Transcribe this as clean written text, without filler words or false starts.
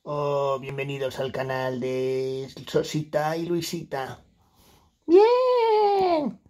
Oh, bienvenidos al canal de Sosita y Luisita. Bien.